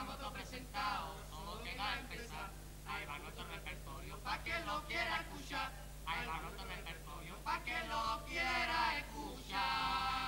estamos todos presentados, solo queda empezar. Ahí va nuestro repertorio, pa' que lo quiera escuchar. Ahí va nuestro repertorio, pa' que lo quiera escuchar.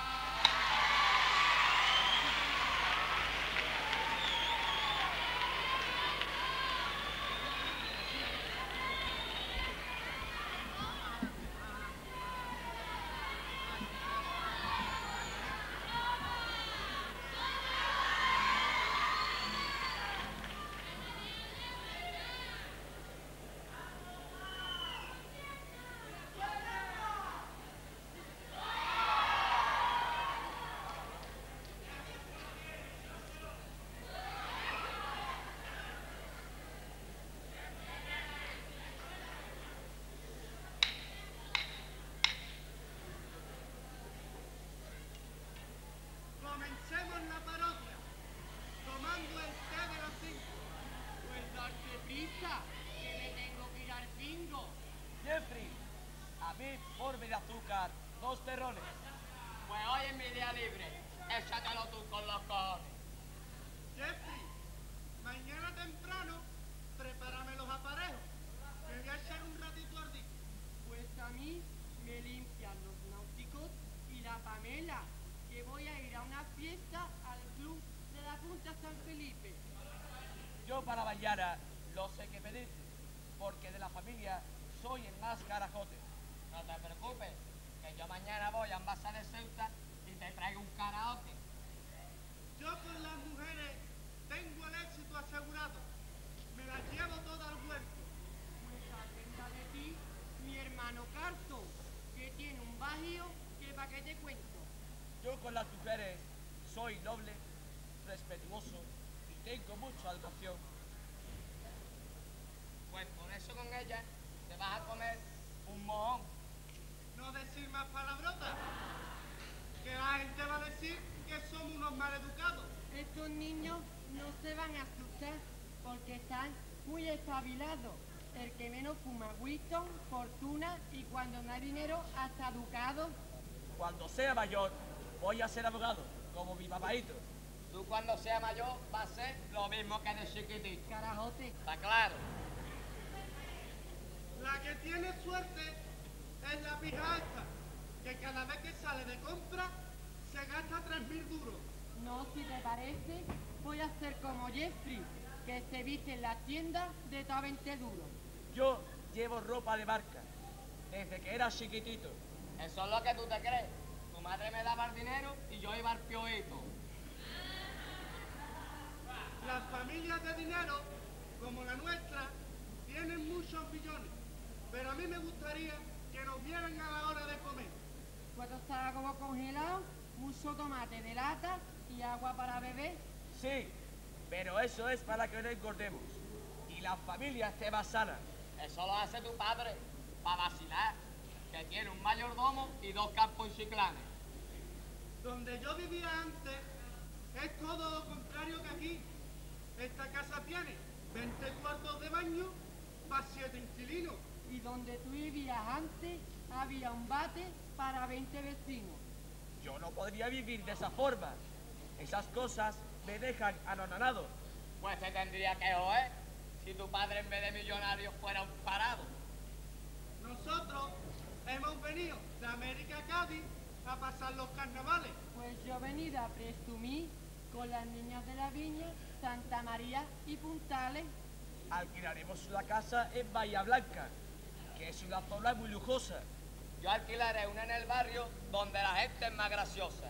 Comencemos la parodia, tomando el té de las 5. Pues darte prisa, que me tengo que ir al bingo. Jeffrey, a mí forme de azúcar, 2 terrones. Pues hoy es mi día libre, échatelo tú con los cojones. Jeffrey, mañana temprano, prepárame los aparejos. Me voy a echar un ratito al disco. Pues a mí me limpian los náuticos y la Pamela, que voy a ir a una fiesta al club de la Punta San Felipe. Yo para mañana no sé qué pedir, porque de la familia soy el más carajote. No te preocupes, que yo mañana voy a Envasa de Ceuta y te traigo un karaoke. Yo con las mujeres tengo el éxito asegurado. Me las llevo todas al huerto. Pues atenta de ti, mi hermano Carto, que tiene un bajío que pa' qué te cuento. Yo con las mujeres soy noble, respetuoso y tengo mucha educación. Pues por eso con ella te vas a comer un mojón. No decir más palabrotas, que la gente va a decir que somos unos maleducados. Estos niños no se van a asustar porque están muy espabilados. El que menos fuma Winston, fortuna y cuando no hay dinero hasta ducado. Cuando sea mayor voy a ser abogado, como mi papaíto. Tú cuando seas mayor vas a ser lo mismo que de chiquitito. Carajote. ¿Está claro? La que tiene suerte es la pija esta, que cada vez que sale de compra se gasta 3.000 duros. No, si te parece, voy a ser como Jeffrey, que se viste en la tienda de todo 20 duros. Yo llevo ropa de marca, desde que era chiquitito. Eso es lo que tú te crees. Tu madre me daba el dinero y yo iba al piojito. Las familias de dinero, como la nuestra, tienen muchos millones, pero a mí me gustaría que nos vieran a la hora de comer. Cuando estaba como congelado, mucho tomate de lata y agua para beber. Sí, pero eso es para que no engordemos y la familia esté más sana. Eso lo hace tu padre, para vacilar, que tiene un mayordomo y 2 campos y chiclanes. Donde yo vivía antes es todo lo contrario que aquí. Esta casa tiene 20 cuartos de baño para 7 inquilinos. Y donde tú vivías antes, había un bate para 20 vecinos. Yo no podría vivir de esa forma. Esas cosas me dejan anonadado. Pues te tendría que joder si tu padre en vez de millonario fuera un parado. Nosotros hemos venido de América a Cádiz a pasar los carnavales. Pues yo he venido a presumir con las niñas de la viña, Santa María y Puntales. Alquilaremos una casa en Bahía Blanca, que es una zona muy lujosa. Yo alquilaré una en el barrio donde la gente es más graciosa.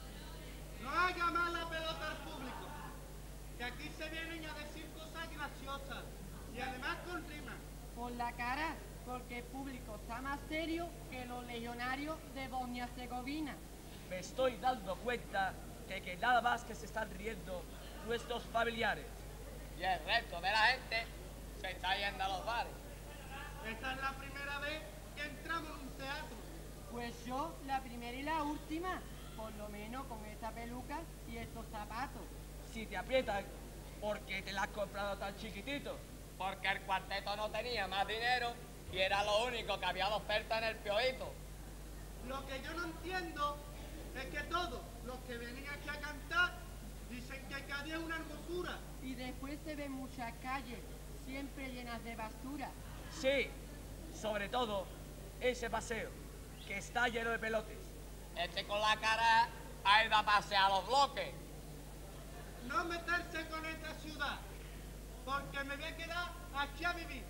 No haga más la pelota al público, que aquí se vienen a decir cosas graciosas y además con rima. Por la cara, porque el público está más serio que los legionarios de Bosnia-Herzegovina. Me estoy dando cuenta de que nada más que se están riendo nuestros familiares. Y el resto de la gente se está yendo a los bares. Esta es la primera vez que entramos en un teatro. Pues yo, la primera y la última, por lo menos con esta peluca y estos zapatos. Si te aprietan, ¿por qué te la has comprado tan chiquitito? Porque el cuarteto no tenía más dinero y era lo único que había de oferta en el piojito. Lo que yo no entiendo es que todos los que vienen aquí a cantar Dicen que Cádiz es una hermosura. Y después se ven muchas calles, siempre llenas de basura. Sí, sobre todo ese paseo, que está lleno de pelotes. Este con la cara ha ido a pasear los bloques. No meterse con esta ciudad, porque me voy a quedar aquí a vivir.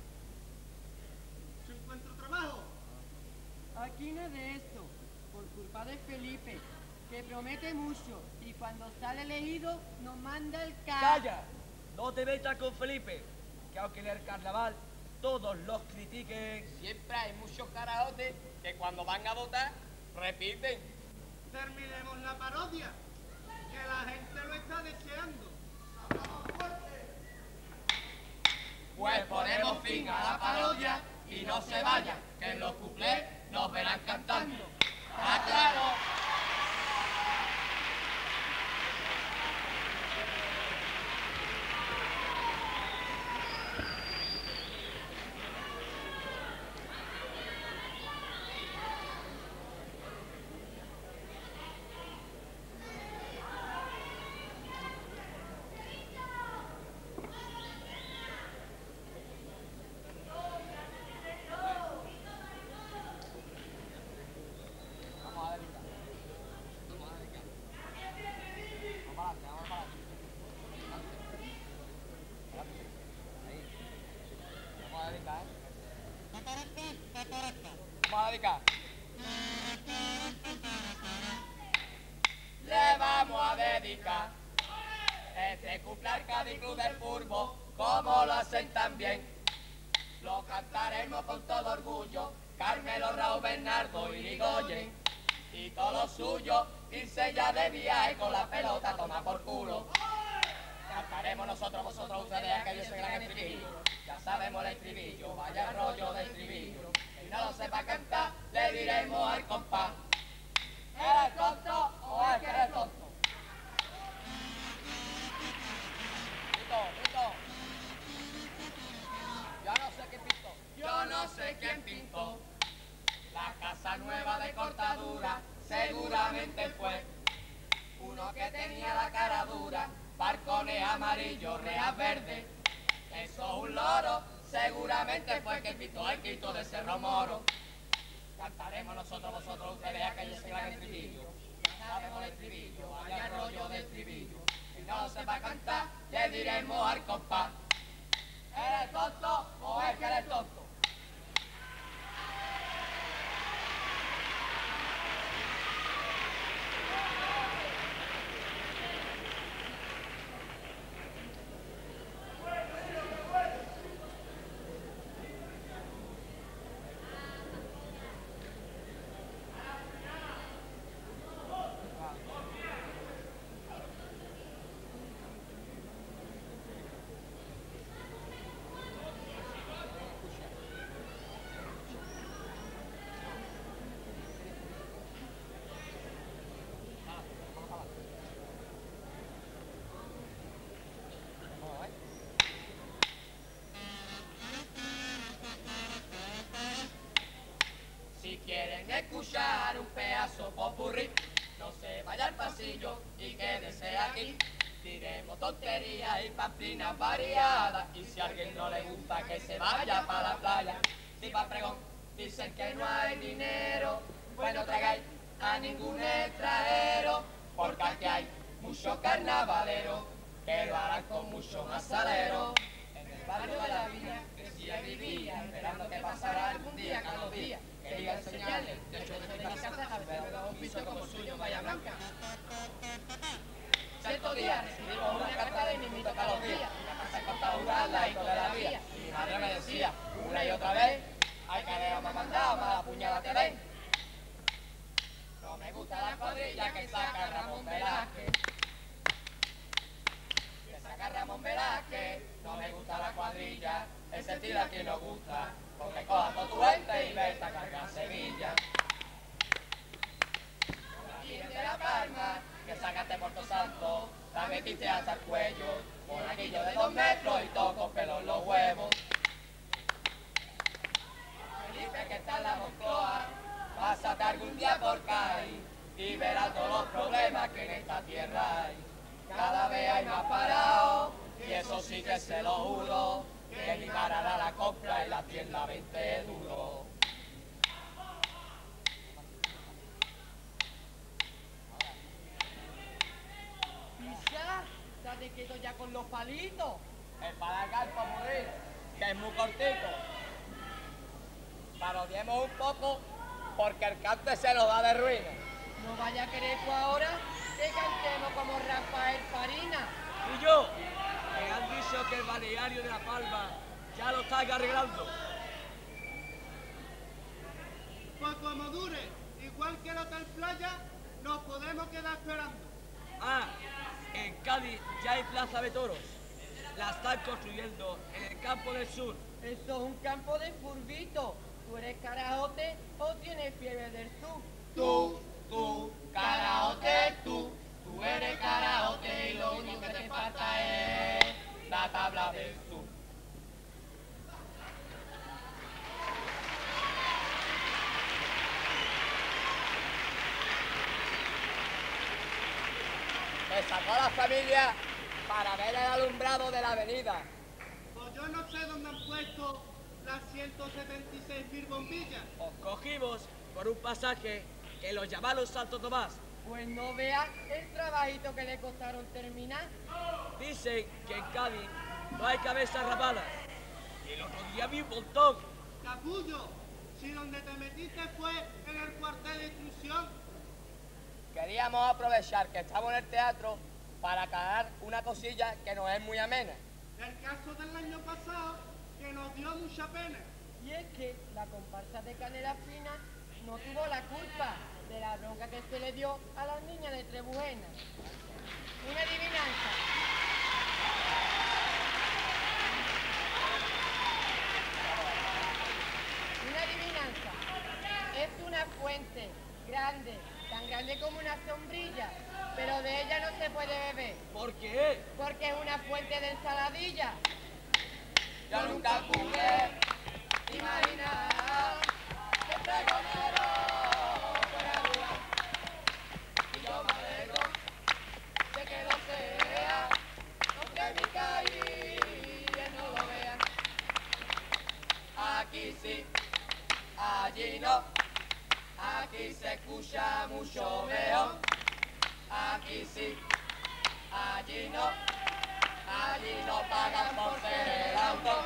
Si encuentro trabajo, Aquí no es de esto, por culpa de Felipe, que promete mucho y cuando sale elegido nos manda el ¡Calla! No te metas con Felipe, que aunque en el carnaval todos los critiquen. Siempre hay muchos carajotes que cuando van a votar repiten. terminemos la parodia, que la gente lo está deseando. Pues ponemos fin a la parodia y no se vayan, que en los cuplés nos verán cantando. ¡Está claro! Vamos a dedicar. Le vamos a dedicar este cumple al Cádiz Club del Furbo, como lo hacen también. Lo cantaremos con todo orgullo, Carmelo, Raúl, Bernardo y Rigoyen. Y todo lo suyo, irse ya de viaje con la pelota, toma por culo. Cantaremos nosotros, vosotros, ustedes, aquellos que gran estribillo. Ya sabemos el estribillo, vaya rollo de estribillo. Y no lo sepa cantar, le diremos al compás. ¿Eres tonto o es que eres tonto? Pito. Yo no sé quién pintó. Yo no sé quién pintó. La casa nueva de cortadura seguramente fue uno que tenía la cara dura, balcones amarillos, rejas verdes. Eso es un loro, seguramente fue el que pintó el quito de Cerro Moro. Cantaremos nosotros, vosotros, ustedes, aquellos que van el estribillo. Ya sabemos el estribillo, vaya rollo de estribillo. Si no lo sepa cantar, le diremos al compás. ¿Eres tonto o es que eres tonto? Si quieren escuchar un pedazo popurrí, no se vaya al pasillo y quédese aquí. Diremos tonterías y pamplinas variadas, y si a alguien no le gusta que se vaya para la playa. Si pa' pregón dicen que no hay dinero, pues no traigáis a ningún extranjero, porque aquí hay muchos carnavaleros que lo harán con mucho más salero. En el barrio de la villa que si él vivía, esperando que pasara algún día, cada 2 días, quería enseñarle de hecho de mi casa al ver un piso como suyo en Bahía Blanca. Cierto día recibimos una carta de mi mito cada 2 días, una casa en cortadura al ladito de la vía. Y mi madre me decía una y otra vez, ay que Leo me ha mandado, mala puñada te den. No me gusta la cuadrilla que saca Ramón Velázquez. Que saca Ramón Velázquez, no me gusta la cuadrilla, ese estilo aquí no gusta, porque coja toda tu gente y vete a cargar Sevilla. La Virgen de la Palma, que sacaste Puerto Santo, la metiste hasta el cuello, monaguillo de 2 metros y todo con pelo en los huevos. Felipe que está en la Moncloa, pásate algún día por Cádiz y verás todos los problemas que en esta tierra hay. cada vez hay más parados, y eso sí que se lo juro, que mi cara la compra y la tienda 20 duro. Pisa, date quieto ya con los palitos. Es para acá el popurrí, que es muy cortito. Parodiemos un poco, porque el cante se nos da de ruina. No vaya a querer tú ahora que cantemos como Rafael Farina. Y yo, me han dicho que el balneario de La Palma ya lo está arreglando. Pues como dure, igual que el Hotel Playa, nos podemos quedar esperando. Ah, en Cádiz ya hay plaza de toros. La están construyendo en el campo del sur. Eso es un campo de furbito. ¿Tú eres carajote o tienes fiebre del sur? Tú, carajote, tú eres carajote y lo único que te falta es la tabla del sur. Me sacó la familia para ver el alumbrado de la avenida. Pues yo no sé dónde han puesto las 176.000 bombillas. Os cogimos por un pasaje que los llamaron Santo Tomás. Pues no veas el trabajito que le costaron terminar. Dicen que en Cádiz no hay cabezas rapadas. Y el otro día vi un montón. Capullo, si donde te metiste fue en el cuartel de instrucción, Queríamos aprovechar que estamos en el teatro para aclarar una cosilla que no es muy amena. el caso del año pasado, que nos dio mucha pena. Y es que la comparsa de Canela Fina no tuvo la culpa de la bronca que se le dio a las niñas de Trebujena. Una adivinanza. Una adivinanza. Es una fuente grande, tan grande como una sombrilla, pero de ella no se puede beber, ¿Por qué? porque es una fuente de ensaladilla. Yo nunca pude imaginar que este pregonero fuera dura. Y yo me alegro de que lo sea, aunque mi calle no lo vea. Aquí sí, allí no, aquí se escucha mucho mejor. Aquí sí, allí no, allí no pagan por ser el auto.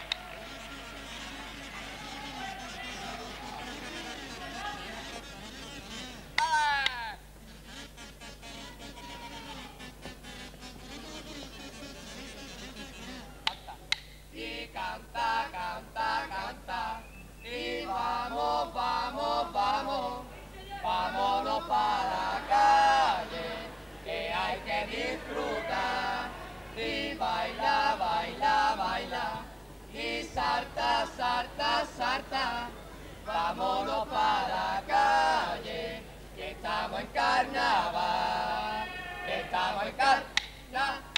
¡Ah! Y canta, canta, canta, y vamos, vamos, vamos, vámonos para la calle, que hay que disfrutar, y baila, baila, baila, y salta, salta, salta, vámonos para la calle, que estamos en carnaval, que estamos en carnaval.